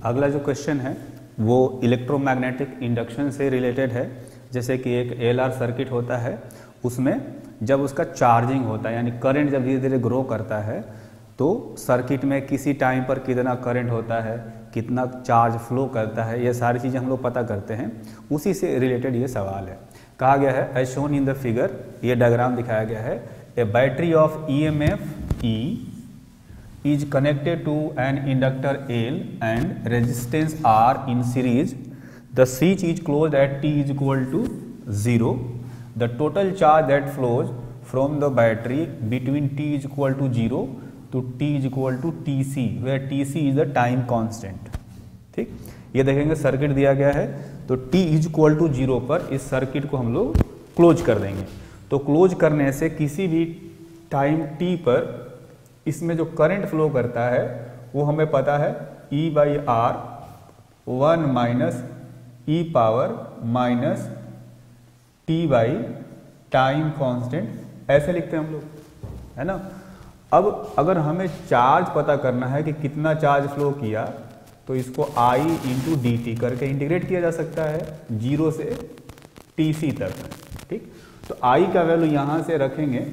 अगला जो क्वेश्चन है वो इलेक्ट्रोमैग्नेटिक इंडक्शन से रिलेटेड है। जैसे कि एक एलआर सर्किट होता है, उसमें जब उसका चार्जिंग होता है यानी करंट जब धीरे धीरे ग्रो करता है तो सर्किट में किसी टाइम पर कितना करंट होता है, कितना चार्ज फ्लो करता है, ये सारी चीज़ें हम लोग पता करते हैं। उसी से रिलेटेड ये सवाल है। कहा गया है as shown in the figure, ये डायग्राम दिखाया गया है, a battery of EMF E is connected to an inductor L and resistance R in series. The switch is closed at t is equal to 0. The total charge that flows from the battery between t is equal to 0 to t is equal to Tc, where Tc is the time constant. ठीक, ये देखेंगे circuit दिया गया है तो t is equal to 0 पर इस circuit को हम लोग क्लोज कर देंगे। तो क्लोज करने से किसी भी टाइम t पर इसमें जो करंट फ्लो करता है वो हमें पता है E/R 1 minus E power minus T by time constant, ऐसे लिखते हैं हम लोग, है ना। अब अगर हमें चार्ज पता करना है कि कितना चार्ज फ्लो किया तो इसको I इंटू dt करके इंटीग्रेट किया जा सकता है 0 से Tc तक। ठीक, तो I का वैल्यू यहाँ से रखेंगे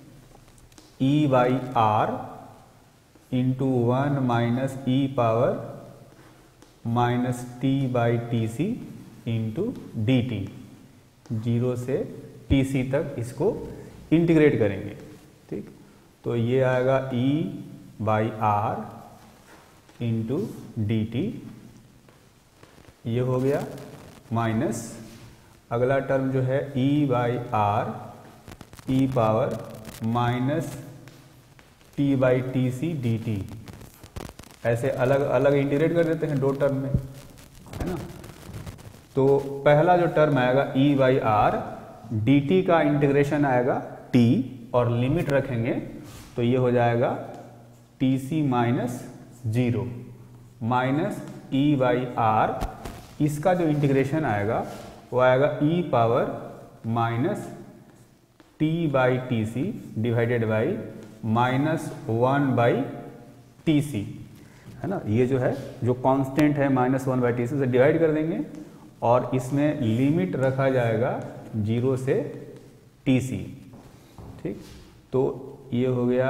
E/R into 1 minus E power minus T by Tc into dt, 0 से Tc तक इसको इंटीग्रेट करेंगे। ठीक, तो ये आएगा E/R इंटू dt, ये हो गया माइनस अगला टर्म जो है E/R E power minus T by Tc dt, ऐसे अलग अलग इंटीग्रेट कर देते हैं दो टर्म में, है ना। तो पहला जो टर्म आएगा E/R, dt का इंटीग्रेशन आएगा t और लिमिट रखेंगे तो ये हो जाएगा Tc माइनस 0 माइनस E/R, इसका जो इंटीग्रेशन आएगा वो आएगा E power minus T by Tc divided by minus 1 by Tc, है ना। ये जो है जो कांस्टेंट है माइनस 1 बाई Tc से डिवाइड कर देंगे और इसमें लिमिट रखा जाएगा 0 से Tc। ठीक, तो ये हो गया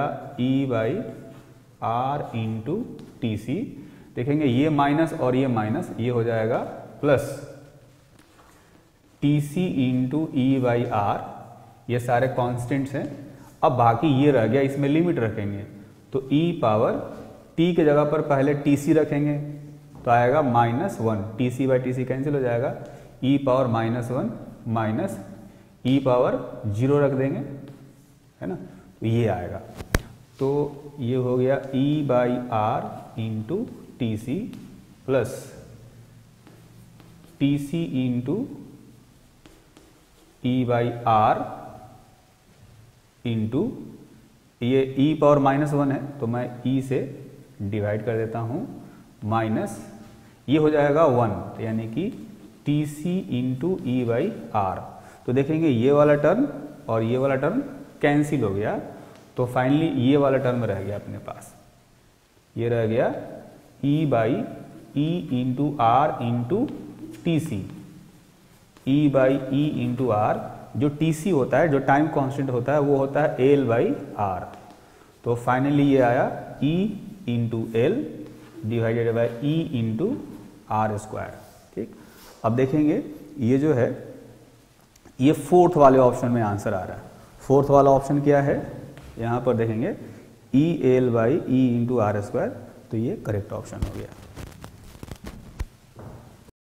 E/R इंटू Tc। देखेंगे ये माइनस और ये माइनस, ये हो जाएगा प्लस Tc इंटू E/R, ये सारे कांस्टेंट्स हैं। अब बाकी ये रह गया, इसमें लिमिट रखेंगे तो E पावर T के जगह पर पहले Tc रखेंगे तो आएगा minus 1, Tc by Tc cancel हो जाएगा, E power minus 1 minus E power 0 रख देंगे, है ना, तो ये आएगा। तो ये हो गया E/R into Tc plus Tc into E/R into ये E पावर माइनस 1 है तो मैं E से डिवाइड कर देता हूँ, माइनस ये हो जाएगा 1 यानी कि Tc इंटू E/R। तो देखेंगे ये वाला टर्म और ये वाला टर्म कैंसिल हो गया, तो फाइनली ये वाला टर्म रह गया अपने पास, ये रह गया E/E into R into Tc, E/E into R। जो Tc होता है, जो टाइम कांस्टेंट होता है, वो होता है L/R। तो फाइनली ये आया E into L divided by E into R square. ठीक, अब देखेंगे ये जो है ये फोर्थ वाले ऑप्शन में आंसर आ रहा है। फोर्थ वाला ऑप्शन क्या है, यहाँ पर देखेंगे EL/E इंटू R स्क्वायर, तो ये करेक्ट ऑप्शन हो गया।